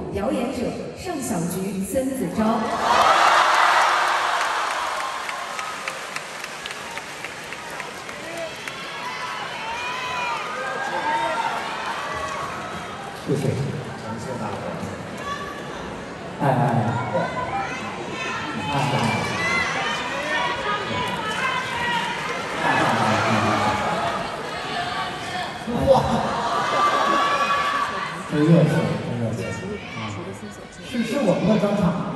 表演者尚小菊、孙子昭。 谢谢， 感谢大伙儿。 哇！真热情，真热情啊！是我们的专场。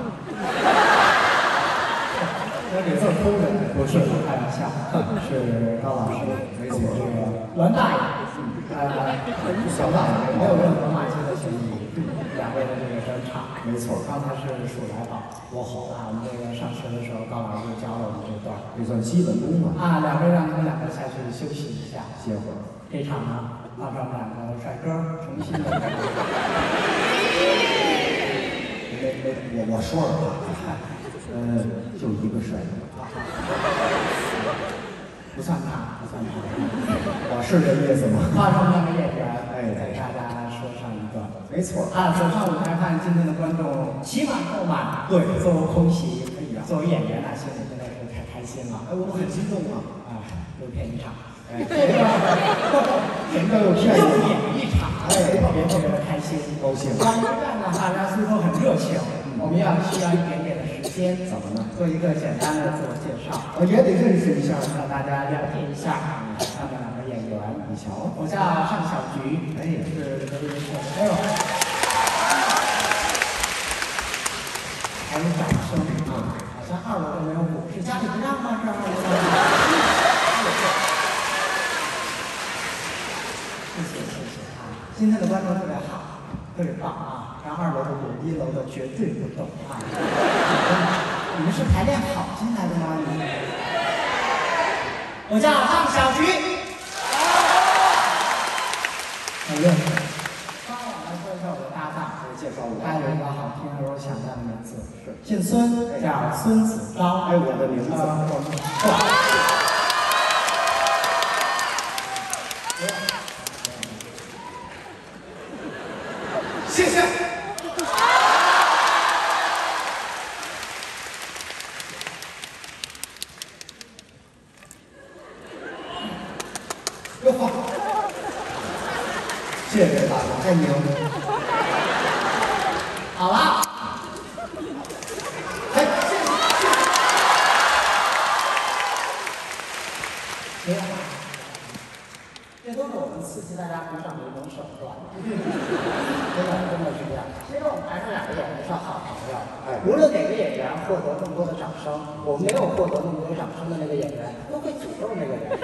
我给字偷着，不是开玩笑，是高老师，没错，这个栾大爷，小大爷，没有任何骂街的嫌疑。两位的这个专场， 没错， 刚才是数来宝， 多好啊！我们这个上学的时候，高老师教了我们这段， 这算基本功嘛。 啊，两位让他们两个下去休息一下， 歇会儿。 这场呢，让他们两个帅哥重新的。 我说了啊，就一个帅哥， 不算他，不算他， 我是这意思吗？ 换上两个演员， 哎， 给大家说上一段， 没错啊，走上舞台看今天的观众起满后满， 对， 座无空席。哎呀，作为演员呢，心里真的是太开心了， 我很激动啊， 又骗一场， 什么叫又骗一场？特别开心， 高兴。 广播站呢，大家虽说很热情，我们需要一点点的时间， 怎么呢？ 做一个简单的自我介绍， 也得认识一下， 让大家了解一下他们两个演员。 你瞧， 我叫尚小菊，是德云社的。哎呦，还有掌声啊！好像二楼都没有鼓，是家里不让吗？是二楼。谢谢啊！今天的观众特别好，特别棒啊！让二楼的鼓，一楼的绝对不懂啊！你们是排练好进来的吗？我叫尚小菊。很热情。刚我来说一下我的搭档， 介绍我。 他有一个好听而又响亮的名字，姓孙，叫孙子昭。 我的名字。谢谢。哟呵，谢谢大家，爱你哦。 好了。这都是我们刺激大家鼓掌的一种手段，真的是这样。其实我们台上两个演员是好朋友，无论哪个演员获得更多的掌声，我们没有获得那么多掌声的那个演员，都会诅咒那个人。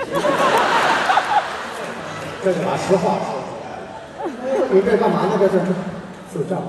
这就把实话说出来了。你这干嘛呢？这是自证。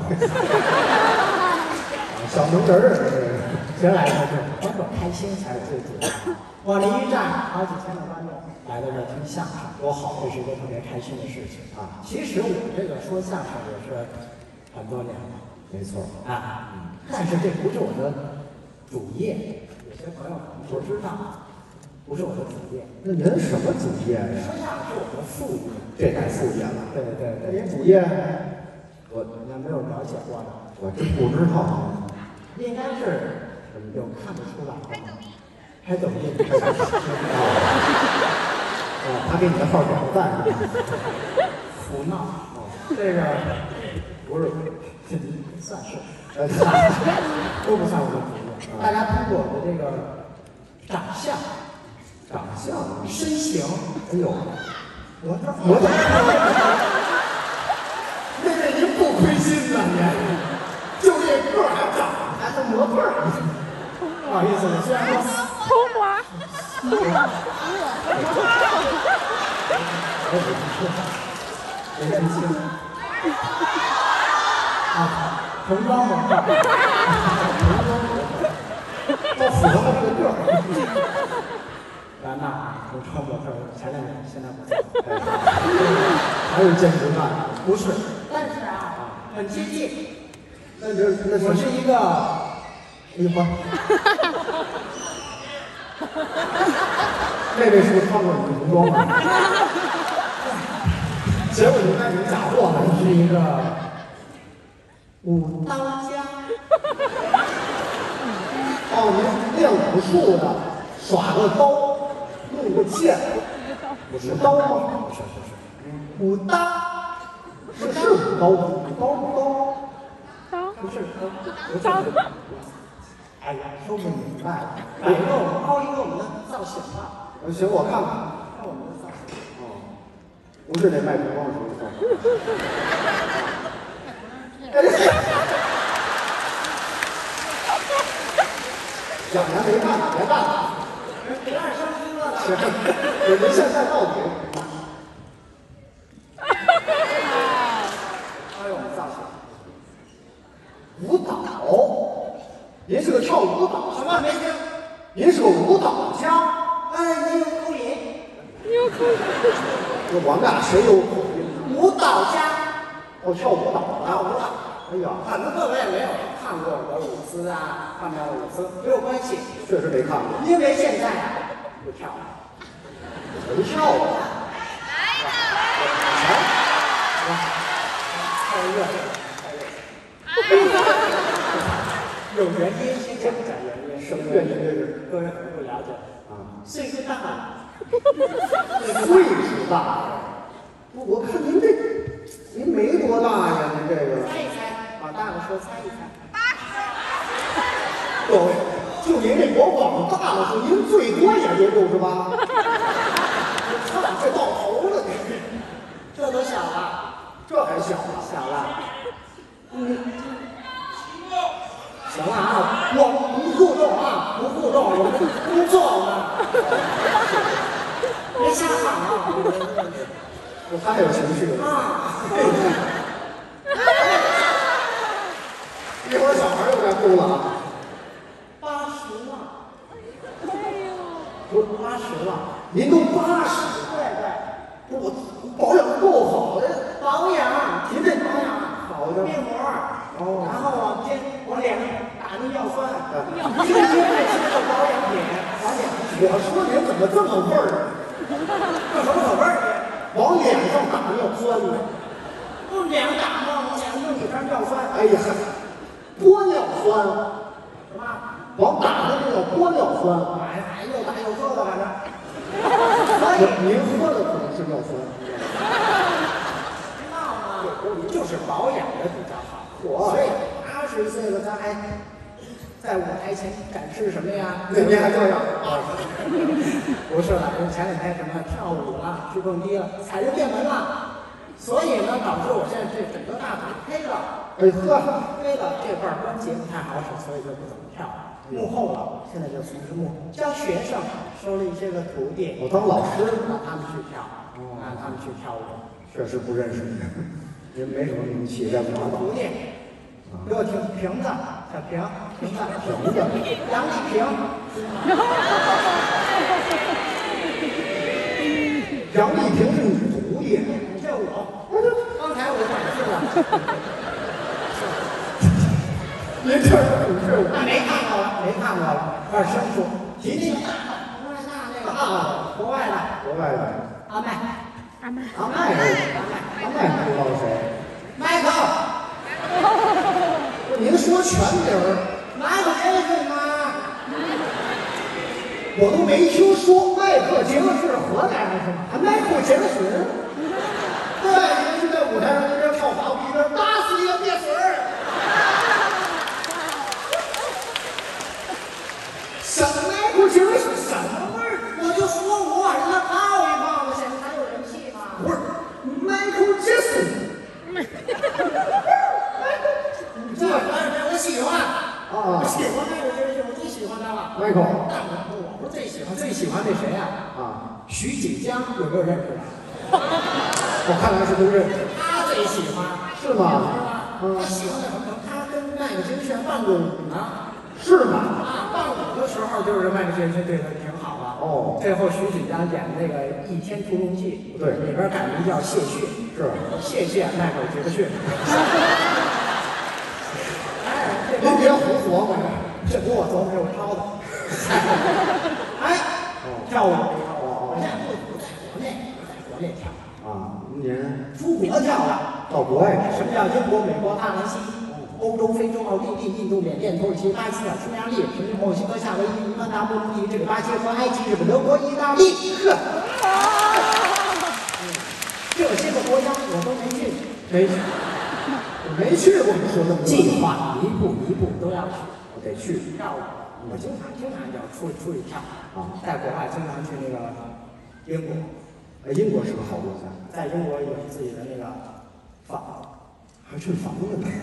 小萌人儿， 谁来的是观众开心才是最主要的。我离一站好几千的观众来到这儿听相声，多好！这是一个特别开心的事情啊。其实我这个说相声也是很多年了， 没错啊，但是这不是我的主业，有些朋友可能不知道，不是我的主业。 那您什么主业呀？ 说相声是我的副业， 这太副业了。 对。 那您主业？ 我没有了解过的， 我真不知道。 应该是有看不出来的。拍抖音， 他给你的号点个赞， 胡闹，这个不是，算是，都不算我的主业。大家通过我的这个长相、身形， 哎呦， 我那位您不亏心呐，您就这个还长得模特儿， 不好意思，我虽然说。 偷摸。 没真心。啊，童装模特， 都符合他这个个儿。 咱呐，童装模特前2年，现在不做。 还有兼职干？ 不是，但是很接近。 那我是一个， 哎呀那位是不是穿过你的童装啊？结果你卖你假货呢？ 是一个武当家。 哦，您练武术的，耍个刀，弄个剑，不是刀吗？不是， 武当是武刀，武刀， 不是刀。哎呀，说不明白了。摆一个我们凹一个我们的造型吧。 行，我看看。 看我们的造型。 哦，不是那卖灯光的时候造型。讲完没干，别干了。 别让生气了。 行，我们现在到底。 哎呦，造型。 舞蹈，您是个跳舞蹈， 什么没听？ 您是个舞蹈家。 哎，你有口音。 那我们俩谁有口音？ 舞蹈家。 哦，跳舞蹈跳舞蹈。 哎呀， 可能各位没有看过我的舞姿啊，看不了舞姿没有关系， 确实没看过。 因为现在啊不跳了， 不跳了。 太热了，有原因，先讲一下原因。 什么原因？这是各位可能不了解啊， 岁数大了， 岁数大了。我看您这，您没多大呀，您这个。 猜一猜，往大了说猜一猜。 各位，就您这我往大了说，您最多也就68。看这到头了， 这都小了， 这还小呢。 小了。行了啊，我不互动啊，不互动，我们工作呢。别瞎喊啊！ 我太有情绪了。 啊！ 一会儿小孩又该哭了啊。 80了， 不是 80了， 您都80， 对对， 不是我保养够好的呀。 保养， 您这保养好的面膜， 哦然后往脸上打那药酸，一天爱吃的保养品，往脸上我说您怎么这么味儿啊？ 有什么可味儿的？ 往脸上打药酸呢？ 不脸上打吗？往脸上弄几张药酸， 哎呀，玻尿酸， 什么？ 往打的那叫玻尿酸。 哎，又大又喝的，反正。 您喝的可能是尿酸。 闹呢，就是保养的比较好。 我所以80岁了，咱还在舞台前展示什么呀？ 您还这样？ 不是了，前两天什么跳舞了，去蹦迪了，踩着电门了，所以呢，导致我现在这整个大腿黑了， 哎呵， 黑了，这块关节不太好使，所以就不怎么跳了。幕后了，现在就从事教学生，收了一些个徒弟， 我当老师， 让他们去跳，让他们去跳舞。 确实不认识您，您没什么名气，在舞蹈徒弟，给我听瓶子，小瓶，瓶子， 瓶子， 杨丽萍， 杨丽萍是女徒弟， 这我，刚才我展示了， 您这是不是？ 那没看过了，没看过了，有点生疏。提那个大的，那个啊，国外的， 国外的阿麦， 阿麦，阿麦不知道谁？ 迈克， 不是您说全名儿， 迈克杰克逊吗？ 我都没听说。迈克杰克逊是荷兰人是吗？还迈克杰克逊？对，您是在舞台上一边跳法舞一边打死你个鳖孙儿！什么迈克杰克逊什么味儿？ 我就说我让他泡一泡吧，现在还有人气吗？ 不是，Michael Jackson。 这我喜欢， 啊我喜欢迈克杰克逊，我最喜欢他了。 Michael 但我不是最喜欢，最喜欢那谁呀？ 啊， 徐锦江有没有认识的？ 我看来是都认识， 他最喜欢， 是吗？ 他喜欢什么？他跟迈克杰克逊伴过舞呢。 是吗？ 啊，伴舞的时候就是迈克杰克逊对他挺好的。 哦最后徐锦江演那个《倚天屠龙记》， 对里边改名叫谢逊， 是。 谢迈克杰克逊。哎， 您别胡琢磨， 这不我琢磨，是我抄的。哎，跳舞，我现在不在国内，不在国内跳， 啊，您出国跳的。 到国外去？ 什么叫英国、美国、大南西？ 欧洲、非洲、奥地利、印度、缅甸、土耳其、巴基斯坦、匈牙利、墨西哥、夏威夷、乌干达、波罗的海、巴西和埃及、日本、德国、意大利。这些个国家我都没去， 没去过，你说那么多。 计划一步一步都要去， 我得去。 要我经常要出一趟啊，在国外经常去那个英国， 英国是个好国家， 在英国有自己的那个房， 还去房子呢。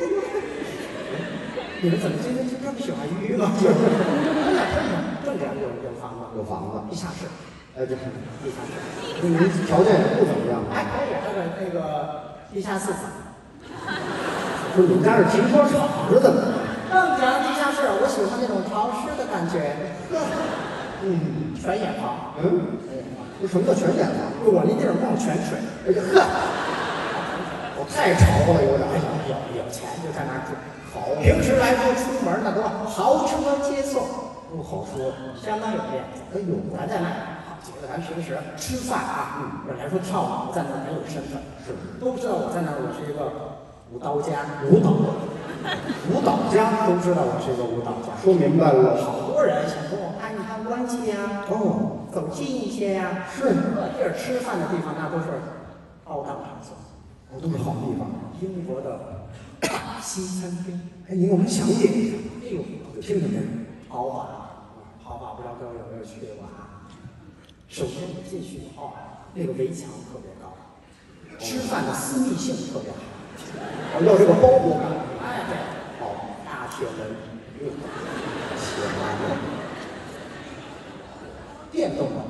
你们怎么今天就这么喜欢鱼吗？正点有房子， 有房子， 地下室。 这地下室， 您条件也不怎么样， 还可以，那个地下室。 不是你们家是停车场是怎么？ 正讲地下室，我喜欢那种潮湿的感觉。全掩房。 这什么叫全掩房？ 我那地儿冒泉水。 哎呀呵，我太潮了，有点。 有钱就在那儿住。好，平时来说出门那都豪车接送， 不好说， 相当有面子。 哎呦， 咱在那儿。咱平时吃饭啊，本来说跳舞在那儿很有身份， 是都知道我在那儿，我是一个舞蹈家， 舞蹈家都知道我是一个舞蹈家。 说明白了， 好多人想跟我攀一攀关系呀，走近一些呀。是，地儿吃饭的地方那都是高档场所， 都是好地方。 英国的西餐厅， 哎，您给我们讲解一下。 哎呦， 听听这豪华，不知道各位有没有去过啊？首先你进去以后，那个围墙特别高，吃饭的私密性特别好， 要这个包裹感。 哎，对，大铁门， 喜欢电动的，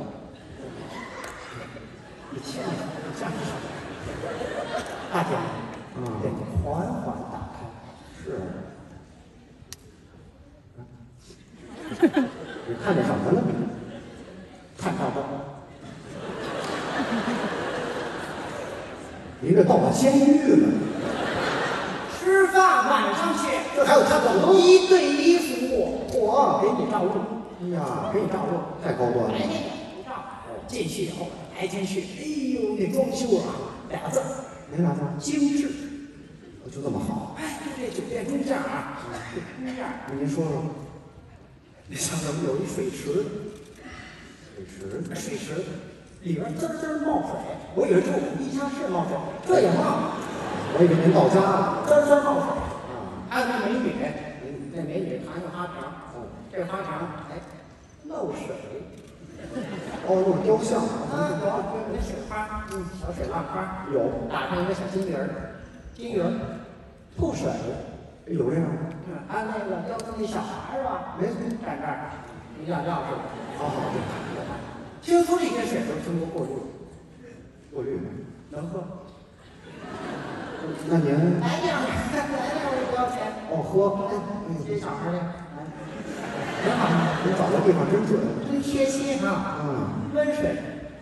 一千米这样上，大铁门，对，缓缓打开， 你看见什么了？ 看到的。 您这到了监狱了。 吃饭晚上去， 这还有看广东 1对1服务，我给你照路。 哎呀， 给你照路， 太高端了。 白天不照，进去以后白天去，哎呦，那装修啊，2字， 没啥字， 精致。 就这么好。 哎，就这酒店中间啊，中间， 您说说， 那上头有一水池，水池里边滋滋冒水，我以为就我们地下室冒水，这也冒， 我以为您到家了。 滋滋冒水。还有那美女，那美女弹个花肠，这个花肠哎漏水。 有雕像。 有那水花，小水浪花，有打上一个小金鱼儿，吐水。 有这样。 还有那个雕刻那小孩是吧？ 没错， 站这儿，跟尿尿似的。 好， 听说这些水都经过过滤， 过滤能喝。 那您来两我不要钱。 喝。 接小孩去。 挺好，您找的地方真准， 真贴心啊。温水。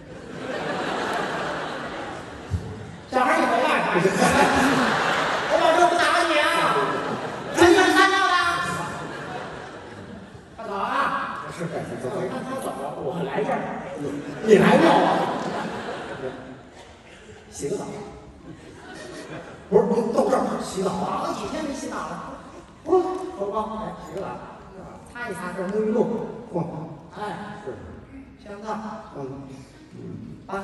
小孩你回来。我保证不打你啊！真的撒尿的。快走啊！ 是我一看他走了，我来这儿， 你来尿了？ 洗个澡。 不是，您到这儿洗澡啊？ 好几天没洗澡了。不，头光，来洗个澡，擦一擦这沐浴露。哎，是。香皂。84。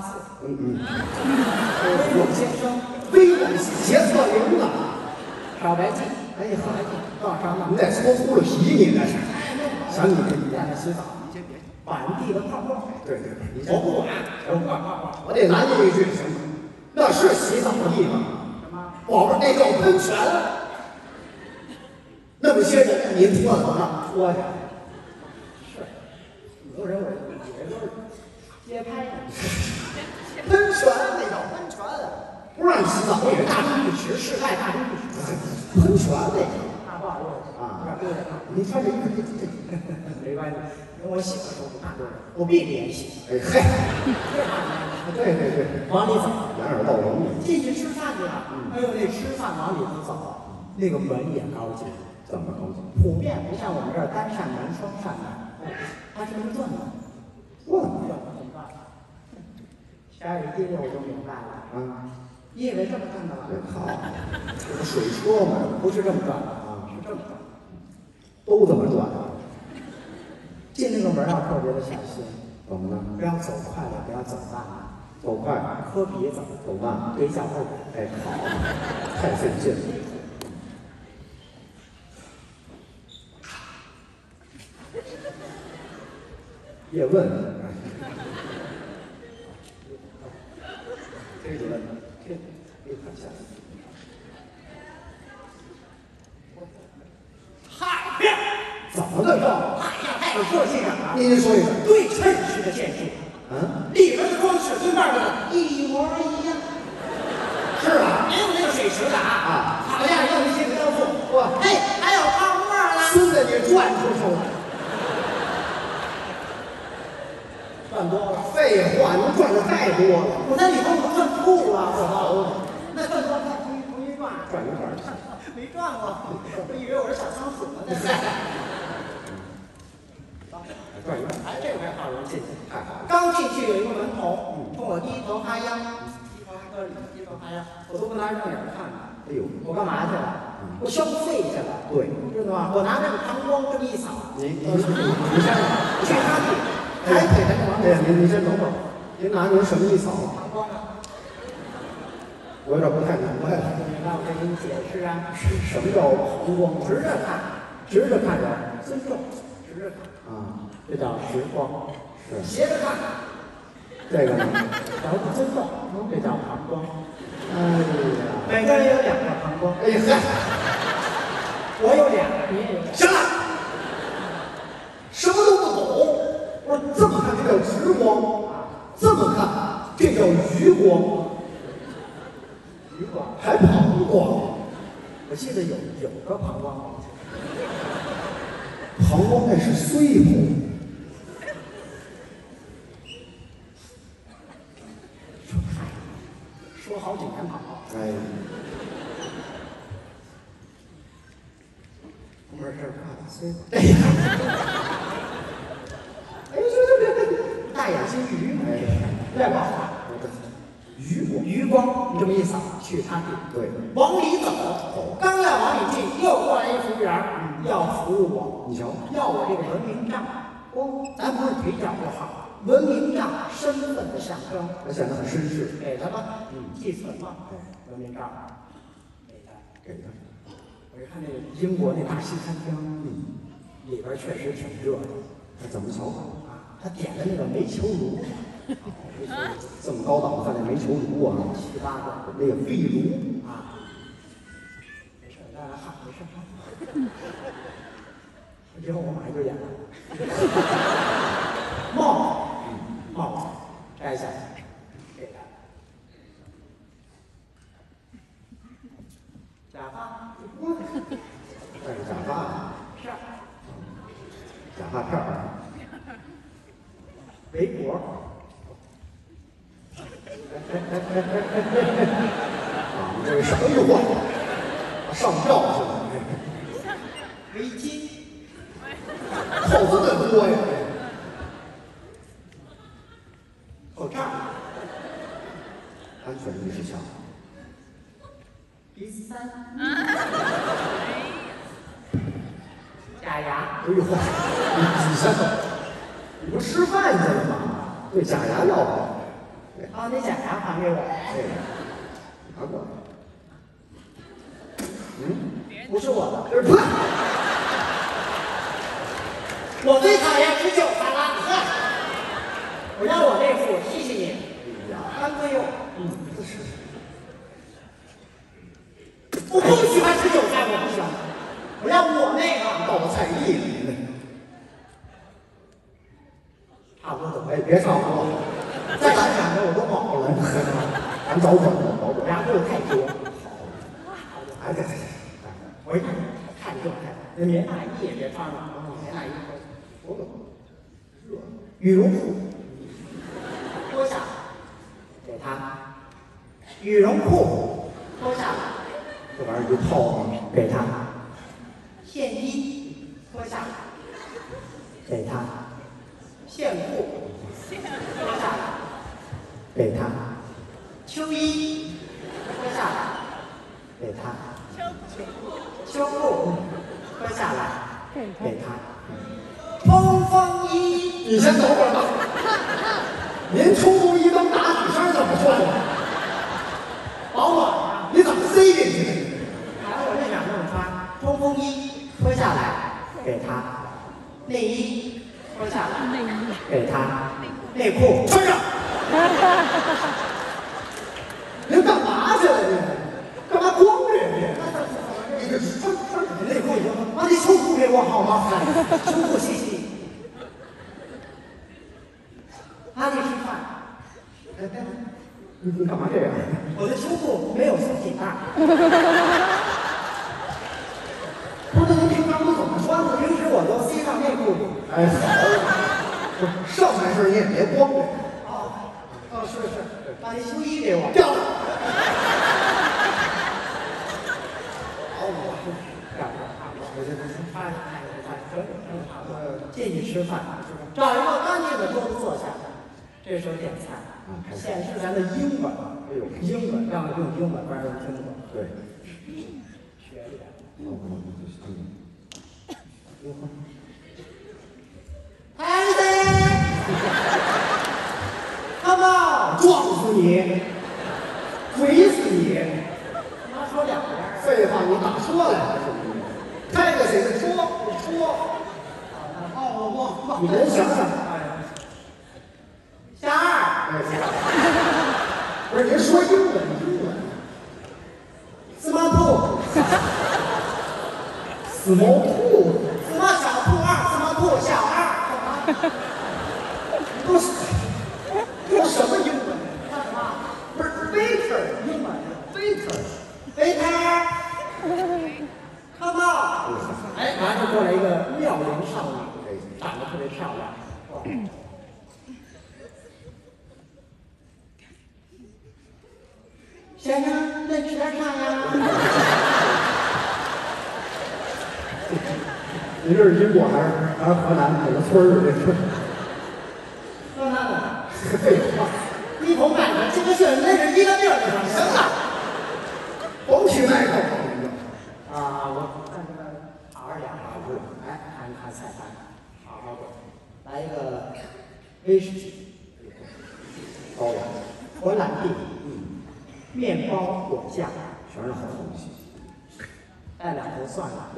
威猛先生， 威猛洁厕灵啊！ 漂白剂。 哎呀， 多少张呢？ 你得搓秃了皮，你这是。想你这在那洗澡，你先别满地的泡沫。 对， 我不管，我不管泡沫。 我得拦您一句，行吗？那是洗澡的地方。 什么？ 宝贝儿，那叫喷泉。那么些人，您搓怎么了？ 搓去。是，很多人我以为都是街拍的。 喷泉那叫喷泉，不让你洗澡， 我以为大众浴池，室外大众浴池。 喷泉那个。 不好意思啊， 有点丢人啊。 你穿这衣服， 没关系，因为我喜欢说不怕丢人，我必联系。 哎嘿，对， 往里走， 掩耳盗铃。 进去吃饭去了。哎呦，那吃饭往里头走，那个门也高级， 怎么高级？ 普遍不像我们这儿单扇门、双扇门，它是一个转门。 哇， 怎么办？下一滴我就明白了。 你以为这么转的？ 好，这个水车嘛， 不是这么转的啊，是这么转。 都这么转。 进那个门要特别的小心， 怎么呢？ 不要走快了，不要走慢了， 走快， 磕鼻子， 走慢， 腿脚后跟。 哎，好，太费劲了。叶问，这个问，这别看下。 嗨， 怎么个着？ 我说这个啊， 您说一声。 对称式的建筑，里边的装饰跟外边的一模一样。 是啊， 没有那个水池的啊，好呀，要一些雕塑， 哇， 嘿，还有泡沫了。 孙子你转出去了。 转多了， 废话，您转的太多了。 我在里头我转吐了，那转多看重新转， 转一转， 没转过，我以为我是小仓鼠呢。 转一转， 哎，这回好人进去， 太好了。 刚进去有一个门童，冲我低头哈腰，低头哈腰，低头哈腰，我都不拿正眼看他。 哎呦， 我干嘛去了？我消费去了。 对， 知道吗？我拿这个膀胱这么一扫， 您先去他地，抬腿才能往哎呀，您先等会儿，您拿您什么一扫？ 膀胱啊。 我有点不太明白了。 让我给你解释啊， 什么叫膀胱？ 直着看，直着看人，尊重，直着看， 啊， 这叫直光。 是斜着看， 这个呢？ 叫不尊重，这叫膀胱。 哎呀， 每个人有两个膀胱， 哎嗨， 我有两个，你也有两个。 行了，什么都不懂。我这么看这叫直光，这么看这叫余光， 余光， 还膀胱。 我记得有个膀胱， 膀胱那是碎骨。 说好几年膀胱。 哎， 不是这儿怕打碎了。 哎呀，哎，这， 大眼睛鱼， 哎， 外光法，余光，你这么一扫，去他地。 对， 往里走，刚要往里进，又过来一服务员，要服务我。 你瞧， 要我这个文明杖，咱不是腿脚不好，文明杖身份的象征， 他显得很绅士。 给他吧，寄存嘛，文明杖，给他。 给他， 我一看那个英国那大西餐厅，里边确实挺热的。 那怎么瞧？ 啊，他点的那个煤球炉， 这么高档的饭店煤球炉啊， 7、8个那个壁炉啊，没事，大家看，没事。以后我马上就演了。帽子摘下来，给他。假发， 戴着假发， 是， 假发片儿， 围脖， 啊，你这是什么欲望？上吊去了， 围巾， 耗子那多呀！ 口罩， 安全意识强， 鼻塞，假牙， 哎呦，你先，你不吃饭去了吗？对，假牙要不要？ 啊，那假牙还给我。 哎，拿过来。 不是我的， 这不是， 我最讨厌吃韭菜了。我要我那副，谢谢你。 哎呀， 干脆用。 这是我不喜欢吃韭菜，我不行。我要我那个。 到了菜地里， 差不多怎么？ 哎，别差不多， 再想想着我都饱了。 咱找准了，找准了。 俩肉太多。 哎，对， 我一看你这么看，那棉大衣也别穿了，棉大衣多冷，热， 羽绒服脱下给他，羽绒裤脱下这玩意儿就套上， 给他，线衣脱下给他，线裤脱下给他，秋衣脱下来，给他。秋裤脱下来，给他。冲锋衣， 你先等会儿吧。您冲锋衣跟打底衫怎么穿的？ 保暖呀！ 你怎么塞进去的？ 还有我这两这么穿，冲锋衣脱下来给他，内衣脱下来给他，内裤穿上。您干嘛去了？您干嘛光着呀？你这穿内裤行吗？ 把你秋裤给我好吗？秋裤谢谢你。阿弟吃饭。 你干嘛这样？ 我的秋裤没有松紧带。 不是您平常都怎么穿的？ 平时我都塞上内裤里。 哎，好，上半身你也别光着。 是，把那秋衣给我。 掉了。 进去吃饭，找一个干净的桌子坐下，这时候点菜，显示咱的英文， 哎呦， 英文要用英文，不然人听不懂。 对， 学一点。Come on， 撞死你，鬼死你！ 他说两遍。 废话，你打说来了是不是？开个谁的说？你能想想？ 小二， 不是您说英文， 什么兔？ 死毛兔， 什么小兔二？什么兔小二？ 都什么英文？不是 waiter 英文 waiter。 Come on！ 哎，完了过来一个妙龄少女，长得特别漂亮。先生，再吃点啥呀？ 您这是英国还是河南哪个村儿？这是？ 河南的。 废话， 你不买的这个是那是一个地儿的。 行了，甭提那个。 我看这个好好讲啊，哎，看菜单，好好的，来一个威士忌， 高粱， 荷兰弟，面包果酱， 全是好东西。 带两头蒜了。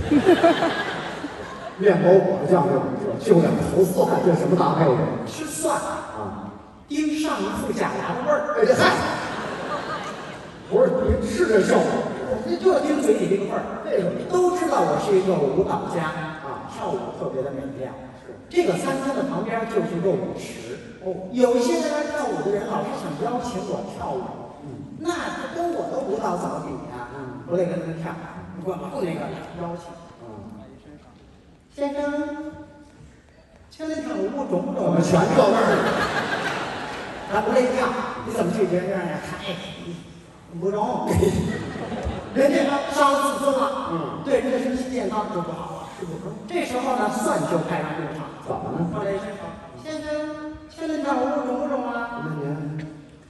面包果子酱就两头蒜，这什么搭配呀？ 吃蒜啊， 盯上一副假牙的味儿。 哎，这嗨，不是您是这效果？ 那就盯嘴里这个味儿。 为什么？ 都知道我是一个舞蹈家啊，跳舞特别的美亮。这个餐厅的旁边就是一个舞池。有一些在那跳舞的人老是想邀请我跳舞，那他跟我的舞蹈怎么比呀？我得跟他们跳，我不那个邀请。先生，请您跳舞中不中？ 怎么全这味儿？ 他不累跳，你怎么拒绝这样呀？嗨，不中。人家伤自尊了，对人的身体健康就不好了。这时候呢，蒜就派上用场。 怎么了？ 后来先生，请您跳舞中不中啊？ 那您，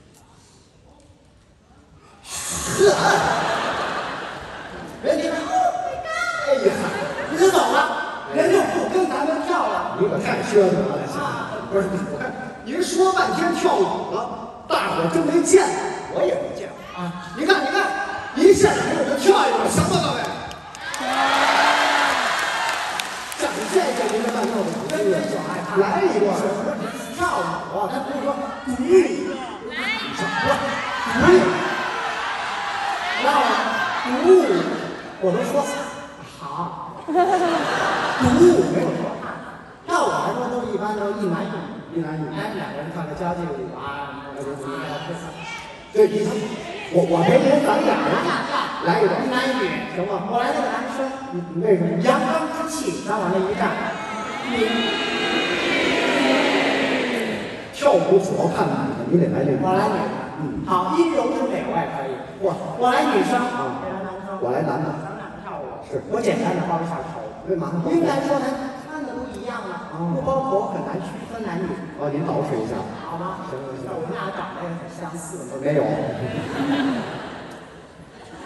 人家哎呀， 你就走了。人就不跟咱们跳了。 你可太缺德了！不是，我看您说半天跳舞了，大伙真没见过，我也没见过啊！你看，您现场给我们跳一段，行吗，各位？展现一下您的伴奏的能力，来一段。 跳舞，他不是说鼓，让鼓，我都说好。鼓舞没有说话，跳舞来说都一般都是一男一女，哎，两个人跳个交际舞啊， 对，我陪您，咱俩人来一段， 一男一女，行吗？我来那个男生， 你为什么？ 阳刚之气，咱往那一站， 跳舞主要看男的，你得来这个。 我来女的，好，阴柔之美我也可以，我来女生啊， 我来男的， 咱们俩跳舞， 是我简单的包一下头。 为嘛呢？ 应该说咱穿的都一样了，不包头很难区分男女。 哦，您捯饬一下， 好吗？ 行。 那我们俩长得也很相似。 没有。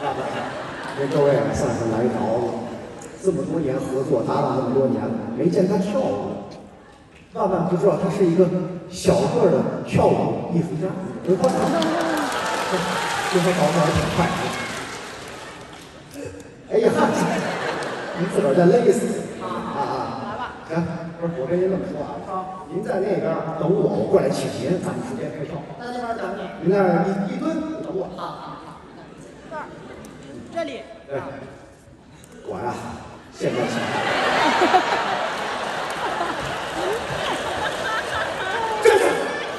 给各位算算来着了，这么多年合作，搭档那么多年，没见他跳舞，万万不知道他是一个小个的跳舞艺术家。别夸张，听说搞得还挺快的。哎呀，您自个儿再勒死来吧，行，不是我跟您这么说啊，您在那边等我过来请您，咱们直接开跳。 在那边等你。 您那儿一蹲等我。 好。这儿，这里。 对，我呀，现在起。站住！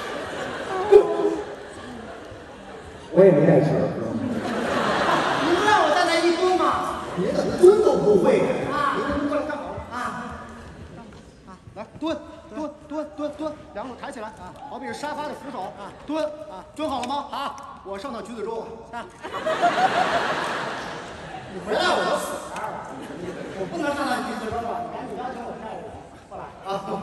我也没带纸， 你不让我在那一蹲吗？ 您怎么蹲都不会啊！ 您过来干好了啊！ 来蹲，两手抬起来啊，好比是沙发的扶手啊，蹲啊，蹲好了吗？好，我上到橘子洲啊。 你回来我就死这儿了，我不能上到橘子洲了，你赶紧邀请我跳舞，过来啊！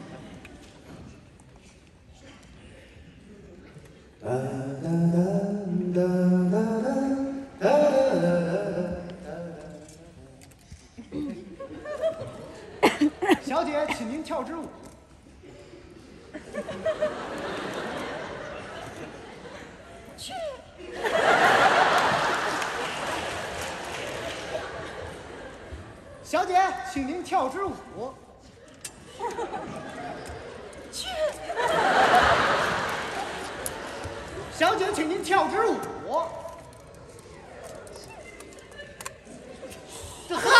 小姐，请您跳支舞。 去。 小姐，请您跳支舞。 去。 小姐，请您跳支舞。这哈！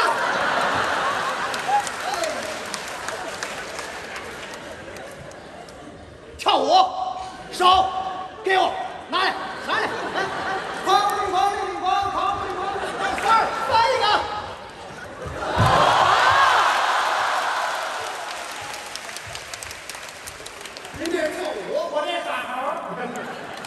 跳舞，手给我拿来，拿来，来，哐铃哐铃铃哐，哐铃哐铃哐，三儿翻一个。您这是跳舞， 我这耍猴。